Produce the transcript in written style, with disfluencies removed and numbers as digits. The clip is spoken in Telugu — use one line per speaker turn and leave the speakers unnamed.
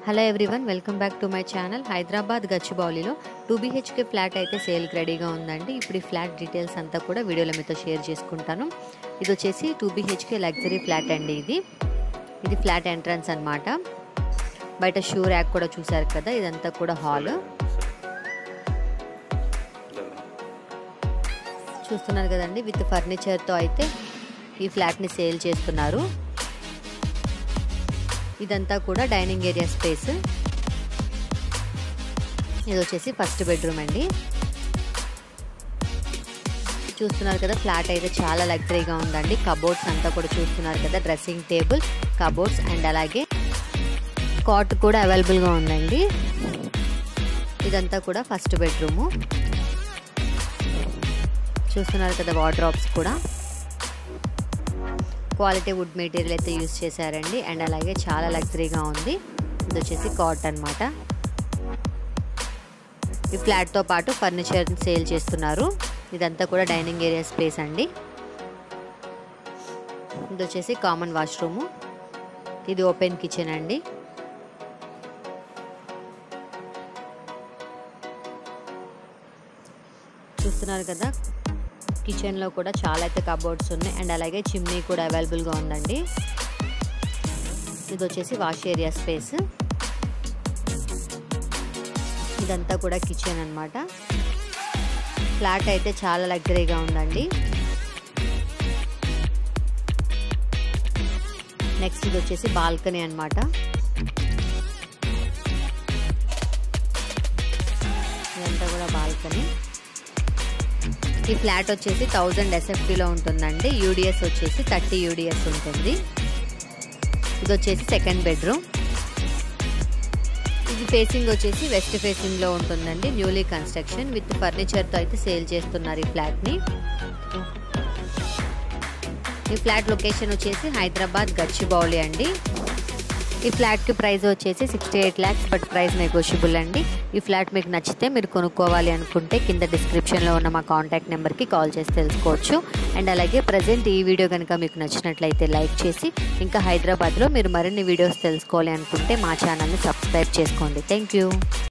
Hello everyone, welcome back to my channel. Hyderabad గచ్చిబౌలిలో 2BHK ఫ్లాట్ అయితే సేల్కి రెడీగా ఉందండి. ఇప్పుడు ఈ ఫ్లాట్ డీటెయిల్స్ అంతా కూడా వీడియోలో మీతో షేర్ చేసుకుంటాను. ఇది వచ్చేసి 2BHK లగ్జరీ ఫ్లాట్ అండి. ఇది ఫ్లాట్ ఎంట్రన్స్ అన్నమాట. బయట షూ ర్యాక్ కూడా చూసారు కదా, ఇదంతా కూడా హాల్ చూస్తున్నారు కదండి. విత్ ఫర్నిచర్తో అయితే ఈ ఫ్లాట్ని సేల్ చేస్తున్నారు. ఇదంతా కూడా డైనింగ్ ఏరియా స్పేస్. ఇది వచ్చేసి ఫస్ట్ బెడ్రూమ్ అండి. చూస్తున్నారు కదా, ఫ్లాట్ అయితే చాలా లగ్జరీగా ఉందండి. కబోర్డ్స్ అంతా కూడా చూస్తున్నారు కదా, డ్రెస్సింగ్ టేబుల్, కబోర్డ్స్ అండ్ అలాగే కాట్ కూడా అవైలబుల్గా ఉందండి. ఇదంతా కూడా ఫస్ట్ బెడ్రూము. చూస్తున్నారు కదా, వార్డ్రోబ్స్ కూడా క్వాలిటీ వుడ్ మెటీరియల్ అయితే యూజ్ చేశారండి. అండ్ అలాగే చాలా లగ్జరీగా ఉంది. ఇది వచ్చేసి కాట్ అన్నమాట. ఈ ఫ్లాట్తో పాటు ఫర్నిచర్ సేల్ చేస్తున్నారు. ఇదంతా కూడా డైనింగ్ ఏరియా స్పేస్ అండి. ఇది వచ్చేసి కామన్ వాష్రూము. ఇది ఓపెన్ కిచెన్ అండి. చూస్తున్నారు కదా, కిచెన్లో కూడా చాలా అయితే కబోర్డ్స్ ఉన్నాయి. అండ్ అలాగే చిమ్నీ కూడా అవైలబుల్గా ఉందండి. ఇది వచ్చేసి వాష్ ఏరియా స్పేస్. ఇదంతా కూడా కిచెన్ అన్నమాట. ఫ్లాట్ అయితే చాలా లగ్జరీగా ఉందండి. నెక్స్ట్ ఇది వచ్చేసి బాల్కనీ అన్నమాట. ఇదంతా కూడా బాల్కనీ. ఈ ఫ్లాట్ వచ్చేసి 1000 SFTలో ఉంటుందండి. యూడిఎస్ వచ్చేసి 30 UDS ఉంటుంది. ఇది వచ్చేసి సెకండ్ బెడ్రూమ్. ఇది ఫేసింగ్ వచ్చేసి వెస్ట్ ఫేసింగ్లో ఉంటుందండి. న్యూలీ కన్స్ట్రక్షన్ విత్ ఫర్నిచర్తో అయితే సేల్ చేస్తున్నారు ఈ ఫ్లాట్ని. ఈ ఫ్లాట్ లొకేషన్ వచ్చేసి హైదరాబాద్ గచ్చిబౌలి అండి. ఈ ఫ్లాట్కి ప్రైస్ వచ్చేసి 68 lakhs, బట్ ప్రైస్ నెగోషియబుల్ అండి. ఈ ఫ్లాట్ మీకు నచ్చితే మీరు కొనుక్కోవాలి అనుకుంటే కింద డిస్క్రిప్షన్లో ఉన్న మా కాంటాక్ట్ నెంబర్కి కాల్ చేసి తెలుసుకోవచ్చు. అండ్ అలాగే ప్రజెంట్ ఈ వీడియో కనుక మీకు నచ్చినట్లయితే లైక్ చేసి, ఇంకా హైదరాబాద్లో మీరు మరిన్ని వీడియోస్ తెలుసుకోవాలి అనుకుంటే మా ఛానల్ని సబ్స్క్రైబ్ చేసుకోండి. Thank you.